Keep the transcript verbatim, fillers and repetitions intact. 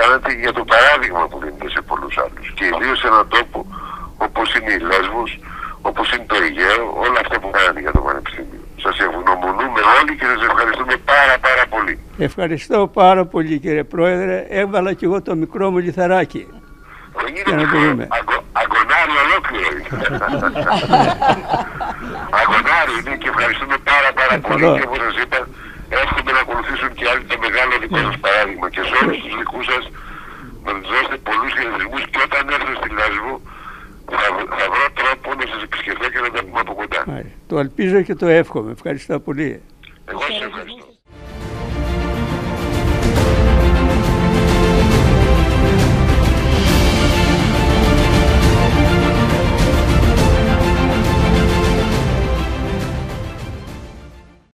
κάνετε για το παράδειγμα που δίνετε σε πολλούς άλλους. Και ιδίως σε έναν τόπο όπως είναι η Λέσβος, όπως είναι το Αιγαίο, όλα αυτά που κάνετε για το Πανεπιστήμιο. Σας ευγνωμονούμε όλοι και σας ευχαριστούμε πάρα πάρα πολύ. Ευχαριστώ πάρα πολύ κύριε Πρόεδρε. Έβαλα κι εγώ το μικρό μου λιθαράκι. Δεν είναι μικρό, αγκο, αγκονάρι ολόκληρο είναι. Αγκονάρι είναι και ευχαριστούμε πάρα πάρα πολύ και όπως σας είπα, εύχομαι να ακολουθήσουν και άλλοι το μεγάλο δικό σας παράδειγμα και σε όλους τους δικούς σας να τους δώσετε πολλούς χαιρετισμούς και όταν έρθω στη Λέσβο θα, θα βρω τρόπο να σας επισκεφθώ και να τα πούμε από κοντά. Το ελπίζω και το εύχομαι. Ευχαριστώ πολύ.